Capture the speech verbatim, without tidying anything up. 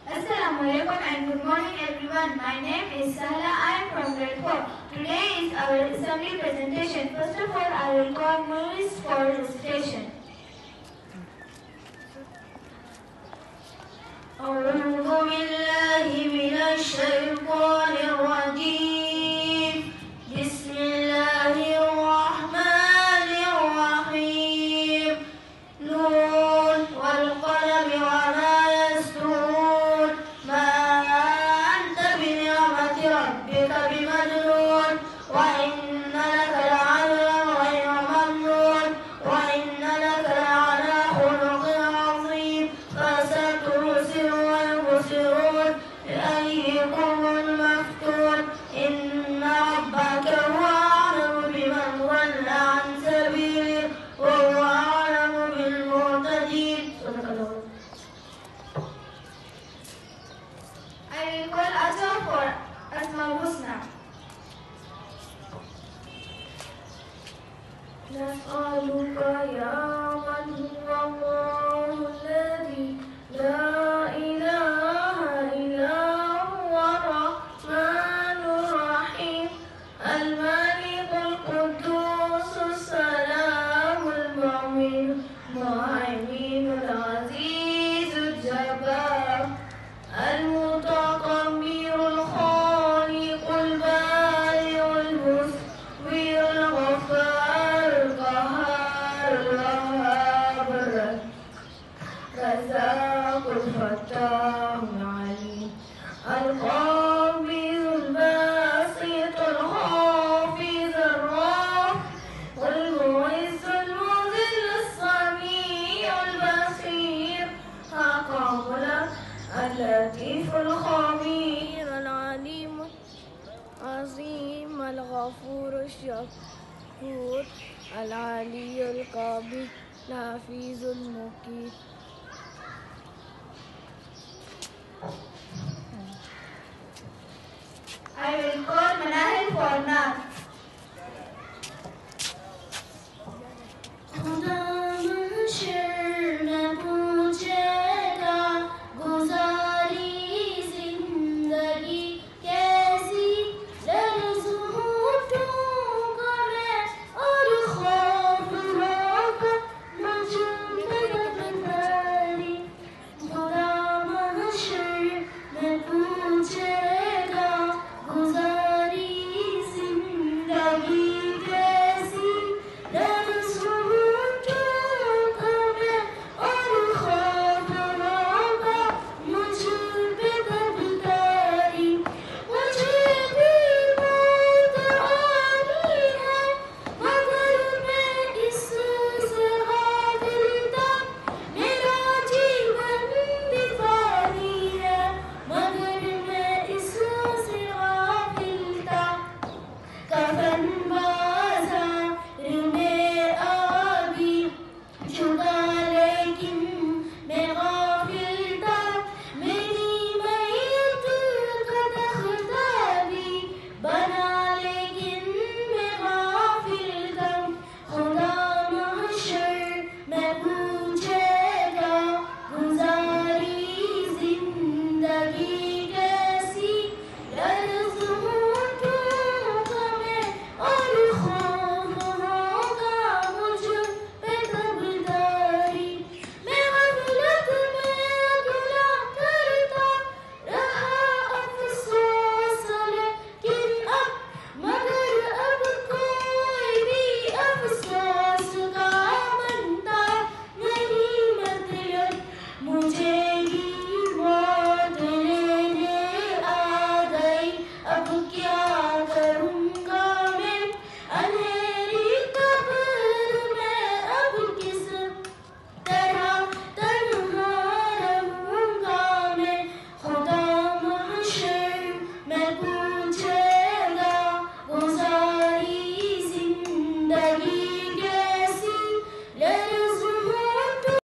Assalamu alaikum and good morning everyone. My name is Sahla. I am from grade four. Today is our assembly presentation. First of all, I will call Muis for recitation. أعوذ بالله من الشيطان الرجيم. بسم الله الرحمن الرحيم. نون والقلم وما يسطرون. ما أنت بنعمة ربك بمجنون. وإن لك لعجرا غير ممنون. وإن لك لعلى خلق عظيم. فستبصر ويبصرون بأيكم المفتون. إن ربك هو أعلم بمن ضل عن سبيله وهو أعلم بالمهتدين. صدق الله. I will call Asma for Asma Husna. نسألك يا من هو الله الذي لا إله إلا هو الرحمن الرحيم الملك القدوس السلام المؤمن المهيمن العزيز الجبار المتكبر الخالق البارئ المصور الغفار القهار الوهاب الرزاق الفتاح العليم القابض الباسط الخافض الرافع المعز المذل السميع البصير القابل اللطيف الخبير العليم العظيم الغفور الشكور العلي الكبير الحفيظ المقيت